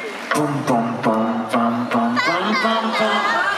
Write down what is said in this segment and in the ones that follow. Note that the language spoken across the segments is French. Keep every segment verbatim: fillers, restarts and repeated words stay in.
Pom pom pom pom pom pom pom pom.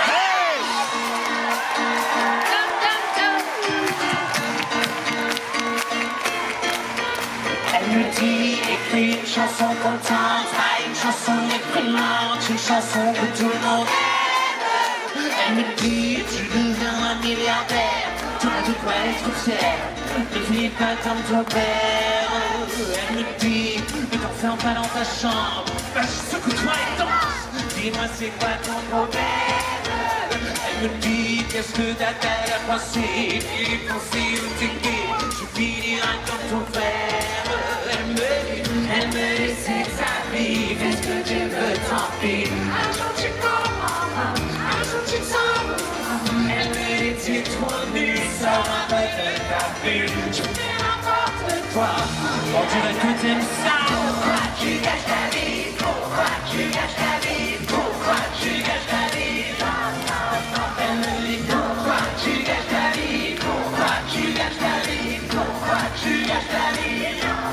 Elle me dit, écris une chanson contente, pas une chanson déprimante, une chanson que tout le monde aime. Elle me dit, tu deviendras milliardaire, tu as de quoi être fier, ne vis pas comme ton père. Elle me dit, ne t'enferme pas dans ta chambre, vas-y secoue-toi et danse, dis-moi c'est quoi ton problème. Elle me dit, qu'est-ce que t'as à penser, il est pensé ou t'es gay, tu finiras comme ton père. Elle me dit, elle me dit c'est ta vie, fais ce que tu veux, tant pis. Un jour tu comprendras, un jour tu t'en. Elle me dit, tu es trop nul, sors un peu de ta bulle, tu fais n'importe quoi, on dirait que t'aimes ça. Pourquoi tu gâches ta vie, pourquoi tu gâches ta vie, pourquoi tu gâches ta vie. Elle me dit, pourquoi tu gâches ta vie, pourquoi tu gâches ta vie, pourquoi tu gâches ta vie.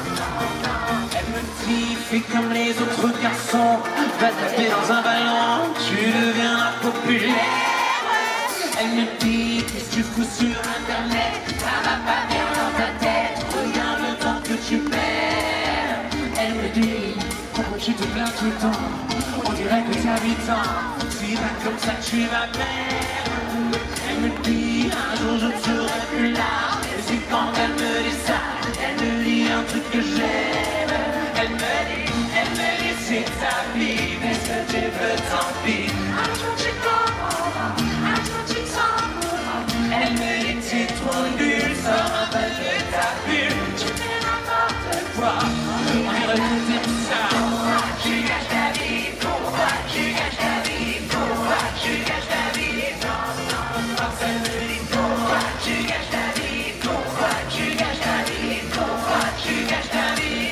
Elle me dit, fais comme les autres garçons, va taper dans un ballon, tu deviendras populaire. Elle me dit, qu'est-ce que tu fous sur internet, ça va pas bien dans ta tête, regarde le temps que tu perds. Elle me dit, pourquoi tu te plains tout le temps, on dirait que t'as huit ans, si pas comme ça tu vas perdre. Elle me dit, un jour je ne serai plus là, et c'est quand elle me dit ça, elle me dit un truc que j'aime. Elle me dit, elle me dit, c'est ta vie, fais ce que tu veux, tant pis. Un jour tu comprendras, un jour tu t'en. Elle me dit, t'es trop nul, sors un peu de ta bulle, tu fais n'importe quoi, on dirait que t'aimes ça. Pourquoi tu gâches ta vie, pourquoi tu gâches ta vie, pourquoi tu gâches ta vie. Elle me dit, pourquoi tu gâches ta vie, pourquoi tu gâches ta vie, pourquoi tu gâches ta vie.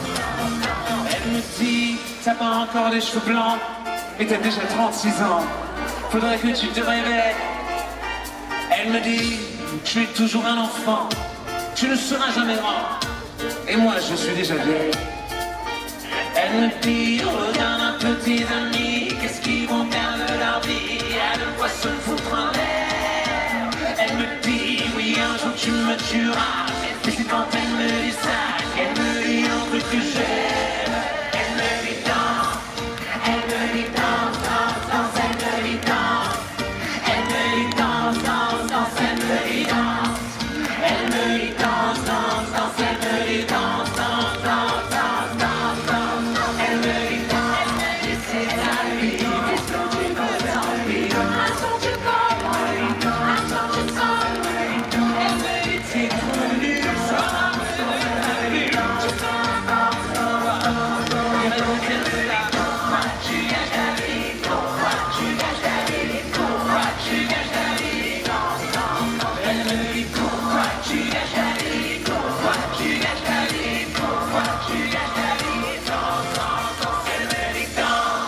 Elle me dit, t'as pas encore des cheveux blancs, et t'as déjà trente-six ans, faudrait que tu te réveilles. Elle me dit, tu es toujours un enfant, tu ne seras jamais grand, et moi je suis déjà vieille. Elle me dit, regarde un peu tes amis, qu'est-ce qu'ils vont faire de leur vie, à deux fois se foutre en l'air. Elle me dit, oui un jour tu me tueras, mais c'est quand elle me dit ça, qu'elle me dit un truc que j'aime. Elle me dit danse, elle me dit danse, danse, danse, elle me dit danse. Elle me dit danse, danse, danse, elle me dit danse. Elle me dit danse, danse, danse, elle me dit danse, danse, danse, danse, danse, danse. Elle me dit danse, elle me dit c'est ta vie, fais ce que tu veux, tant pis. Un jour tu comprends, un jour tu sens. Elle me dit t'es trop nul, sors un peu de ta vie, tu fais n'importe quoi, on dirait que t'aimes ça. Pourquoi tu gâches ta vie, pourquoi tu gâches ta vie, pourquoi tu gâches ta vie. Elle me dit pourquoi tu gâches ta vie, pourquoi tu gâches ta vie, pourquoi tu gâches ta vie. Elle me dit danse.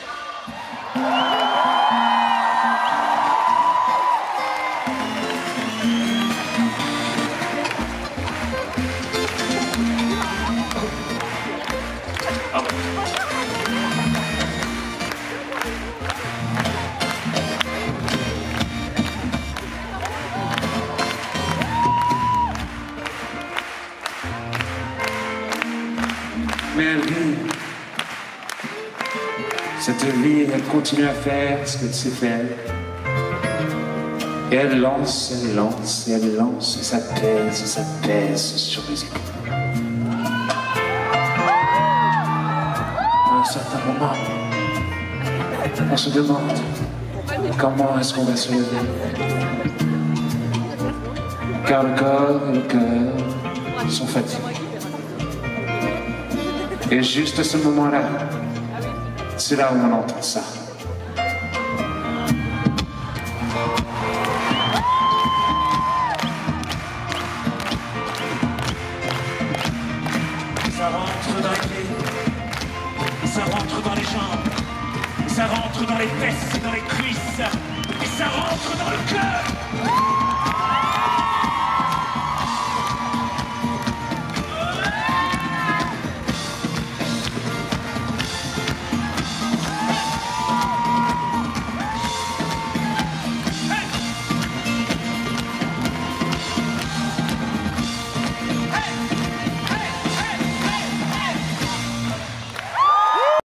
Mais elle vit, cette vie, elle continue à faire ce qu'elle sait faire. Et elle lance, elle lance, et elle lance, et ça pèse, et ça pèse sur les épaules. À un certain moment, on se demande comment est-ce qu'on va se lever. Car le corps et le cœur sont fatigués. Et juste à ce moment-là, c'est là où on entend ça. Ça rentre dans les pieds, ça rentre dans les jambes, ça rentre dans les fesses et dans les cuisses, et ça rentre dans le cœur.